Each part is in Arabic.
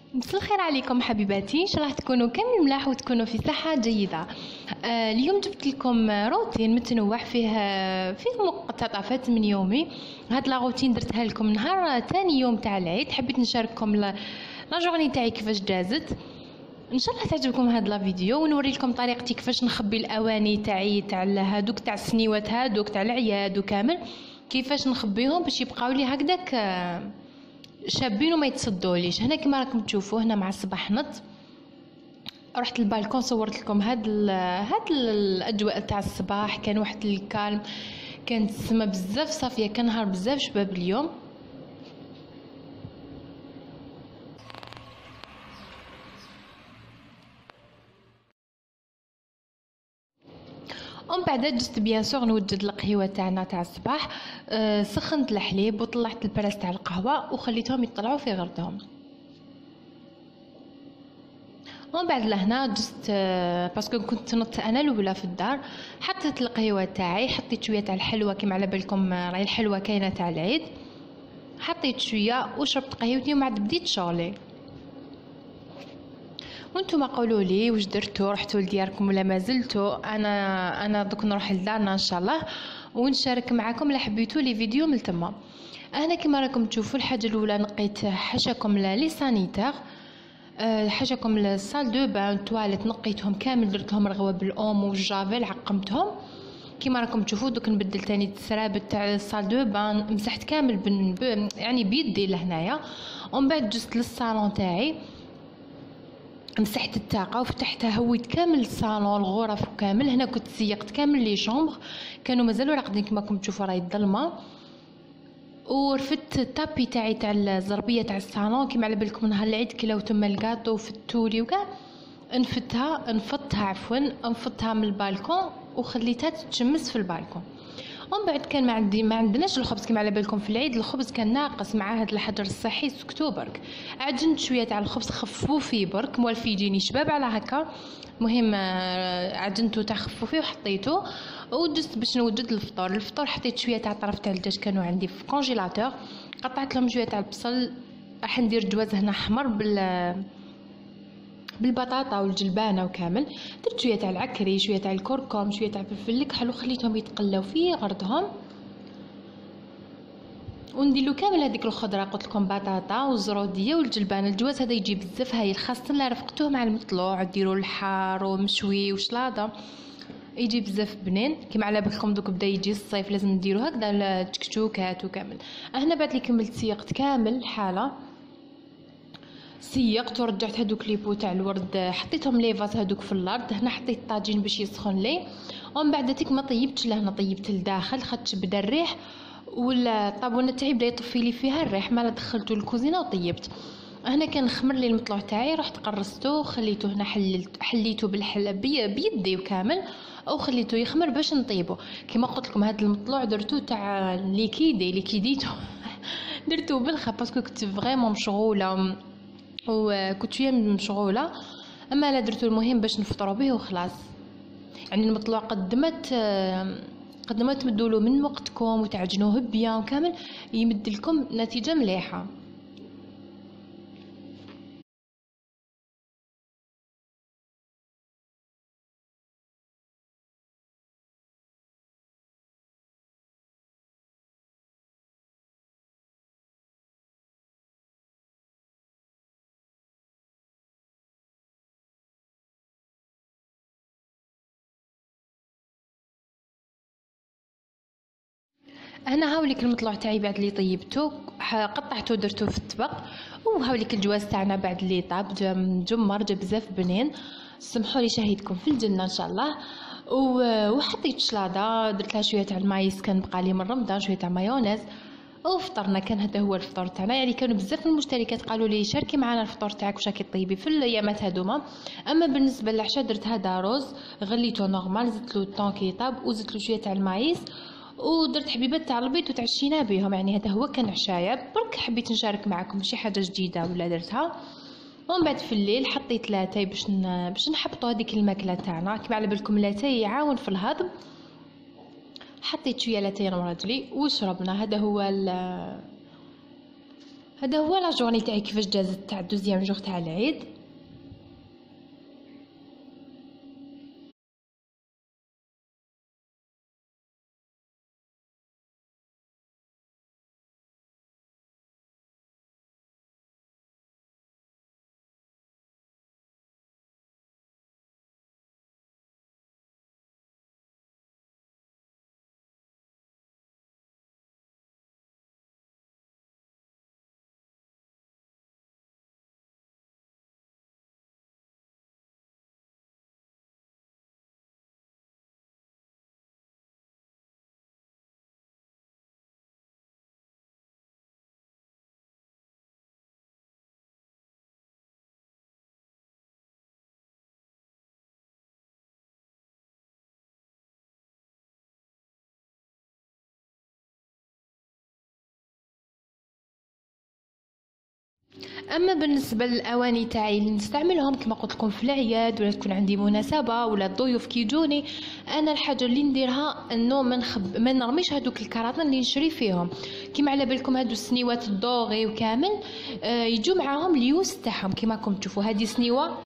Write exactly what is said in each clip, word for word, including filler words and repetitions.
مساء الخير عليكم حبيباتي، ان شاء الله تكونوا كامل ملاح وتكونوا في صحه جيده. آه اليوم جبت لكم روتين متنوع فيه فيه مقتطفات من يومي. هاد لا روتين درتها لكم نهار ثاني يوم تاع العيد، حبيت نشارككم لا جورني تاعي كيفاش دازت. ان شاء الله تعجبكم هاد لا فيديو ونوري لكم طريقتي كيفاش نخبي الاواني تاعي تاع هادوك تاع السنيوات هادوك تاع العياد وكامل، كيفاش نخبيهم باش يبقاو لي هكذاك شابين وما يتصدوليش. هنا كما راكم تشوفوا هنا مع الصباح نط رحت للبالكون صورت لكم هاد ال هاد الاجواء تاع الصباح. كان واحد الكالم، كانت السما بزاف صافيه، كان نهار بزاف شباب اليوم. ومن بعد جست بيان سور نوجد القهوه تاعنا تاع الصباح. أه سخنت الحليب وطلعت البراس تاع القهوه وخليتهم يطلعوا في غرضهم. ومن بعد لهنا جست أه باسكو كنت نط انا الاولى في الدار، حطيت القهوه تاعي، حطيت شويه تاع الحلوه كيما على بالكم راهي الحلوه كاينه تاع العيد، حطيت شويه وشربت قهوتي ومن بعد بديت شغلي. وانتم قولوا لي واش درتوا، رحتوا لدياركم ولا ما زلتوا؟ انا انا دوك نروح لدارنا ان شاء الله ونشارك معكم لا حبيتوا لي فيديو من تما. هنا كما راكم تشوفوا الحاجه الاولى نقيت حاشاكم لي سانيتير، أه حاشاكم الصال دو بان تواليت نقيتهم كامل، درت لهم رغوه بالاومو والجافيل عقمتهم كما راكم تشوفوا. دوك نبدل تاني السرابت تاع الصال دو بان، مسحت كامل بن يعني بيدي لهنايا. ومن بعد جست للصالون تاعي مسحت الطاقه وفتحتها، هويت كامل الصالون الغرف كامل. هنا كنت سيقت كامل لي شومبر، كانوا مازالوا راقدين كما راكم تشوفوا راهي الظلمه. ورفدت الطابي تاعي تاع الزربيه تاع الصالون كيما على بالكم نهار العيد كلاو تما الكاطو وفتولي وكاع، نفتها نفضتها عفوا نفضتها من البالكون وخليتها تتشمس في البالكون. ومن بعد كان ما عندي ما عندناش الخبز كما على بالكم في العيد، الخبز كان ناقص مع هذا الحجر الصحي سكتو برك. عجنت شويه تاع الخبز خففوا فيه برك موالف يجيني شباب على هكا. مهم عجنته تاع خففوا فيه وحطيته ودزت باش نوجد الفطور. الفطور حطيت شويه تاع طرف تاع الدجاج كانوا عندي في الكونجيلاتور، قطعت لهم شويه تاع البصل، راح ندير جواز هنا احمر بال بالبطاطا والجلبانه وكامل. درت شويه تاع العكري، شويه تاع الكركم، شويه تاع الفلفل الكحل وخليتهم يتقلاو في غرضهم. ونديرلو كامل هذيك الخضره قلت لكم بطاطا والزروديه والجلبانه. الجواز هذا يجي بزاف هايل، خاصه لا رفقتوه مع المطلوع ديروا الحار ومشوي وشلاضه يجي بزاف بنين. كيما على بالكم دوك بدا يجي الصيف لازم نديرو هكذا التكتوكات وكامل. هنا بعد لي كملت سيقت كامل الحاله، سيقت ورجعت هذوك لي بو تاع الورد حطيتهم لي فاز هذوك في الارض. هنا حطيت طاجين باش يسخن لي. ومن بعد تيك ما طيبتش لهنا، طيبت لداخل خاطش بدا الريح ولا الطابونه تاعي بدا يطفي لي فيها الريح، ما دخلته الكوزينه وطيبت. هنا كان خمر لي المطلوع تاعي، رحت قرصته خليته هنا حللت حليته بالحله بيدي وكامل وخليته يخمر باش نطيبه. كما قلت لكم هذا المطلوع درتو تاع ليكيدي ليكيديتو درتو بالخا باسكو كنت فريمون مشغوله وكنت شويه مشغوله، اما لا درتو المهم باش نفطروا به وخلاص. يعني المطلوع قدمت قدمت تمدولو من وقتكم وتعجنوه بيان وكامل يمد لكم نتيجه مليحه. هنا هاوليك المطلوع تاعي بعد اللي طيبته قطعته درته في الطبق. وهاوليك الجواز تاعنا بعد اللي طاب جمر جا بزاف بنين. سمحوا لي شهيدكم في الجنه ان شاء الله. وحطيت شلاضه درت لها شويه تاع المايس كان بقى لي من رمضان، شويه تاع مايونيز وفطرنا. كان هذا هو الفطور تاعنا. يعني كانوا بزاف من المشتركات قالوا لي شاركي معنا الفطور تاعك واش راكي طيبي في الايامات هذوما. اما بالنسبه للعشاء درت هذا رز غليته نورمال، زدت له الطون كي طاب وزدت له شويه تاع المايس ودرت حبيبات تاع البيض وتعشينا بهم. يعني هذا هو كان عشايا برك، حبيت نشارك معكم شي حاجه جديده ولا درتها. ومن بعد في الليل حطيت لاتاي باش ن... باش نحبطوا هذيك الماكله تاعنا. كيما على بالكم لاتاي يعاون في الهضم، حطيت شويه لاتاي ورجلي وشربنا. هذا هو ال... هذا هو لا جورني تاعي كيفاش دازت تاع دوزيام جور تاع العيد. اما بالنسبه للاواني تاعي اللي نستعملهم كما قلت لكم في الاعياد ولا تكون عندي مناسبه ولا الضيوف كيجوني، انا الحاجه اللي نديرها انه ما نخب ما نرميش هذوك الكراتين اللي نشري فيهم. كما على بالكم هادو السنيوات الدوغي وكامل آه يجوا معاهم اليوس تاعهم كما راكم تشوفوا. هذه سنيوه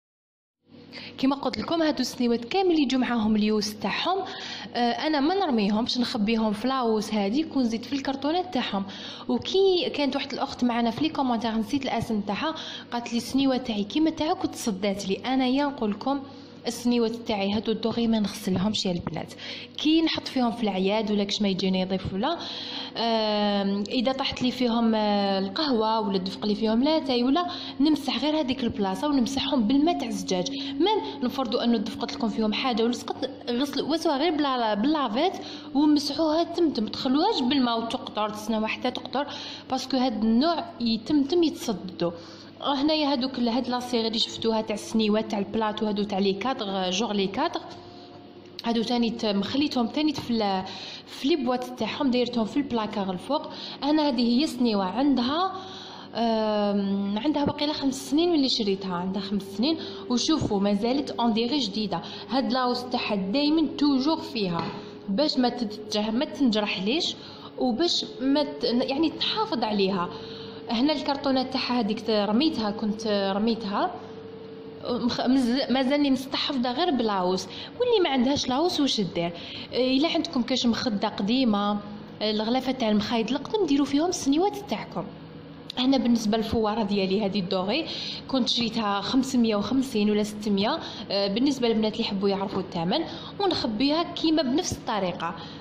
كما قلت لكم هادو السنيوات كامل يجوا معاهم اليوس تاعهم. آه انا ما نرميهمش، نخبيهم في لاوس هذيك ونزيد في الكرتونات تاعهم. وكي كانت واحد الاخت معنا في لي كومونتير نسيت الاسم تاعها قالت لي السنيوه تاعي كيما تاعك وتصدات لي. انايا نقول لكم السنيوات تاعي هادو الدوغي ما نغسلهمش يا البنات، كي نحط فيهم في العياد ولا كش ما يجيني يضيف ولا آه اذا طحت لي فيهم آه القهوه ولا دفق لي فيهم لاتاي ولا نمسح غير هذيك البلاصه ونمسحهم بالماء تاع الزجاج. ما نفرضوا انه دفقت لكم فيهم حاجه ولصقت غسل وسوا غير بلا باللافيت ومسحوها تمتم، تخلوهاش بالماء وتقطر تسناو حتى تقطر باسكو هاد النوع يتمتم يتصدوا. هنايا هادوك هاد لاصيغ اللي شفتوها تاع السنيوات تاع البلاطو هادو تاع لي كادغ جور لي كادغ هادو تاني مخليتهم تاني في في لي بواط تاعهم دايرتهم في البلاكار الفوق. انا هذه هي سنيوه عندها عندها باقي خمس سنين ملي شريتها، عندها خمس سنين وشوفوا مازالت انديري جديده. هاد لاوس تاعها دائما توجور فيها باش ما تتجه ما تنجرح ليش وباش ما يعني تحافظ عليها. هنا الكرتونات تاعها هذيك رميتها كنت رميتها مازالني مستحفظه غير بلاوس. واللي ما عندهاش لاوس واش دير؟ الا عندكم كاش مخده قديمه الغلافه تاع المخايد القدم ديروا فيهم السنيوات تاعكم. هنا بالنسبه للفواره ديالي هذه الدوغي كنت شريتها خمسمية وخمسين ولا ستمية بالنسبه للبنات اللي يحبوا يعرفوا الثمن، ونخبيها كيما بنفس الطريقه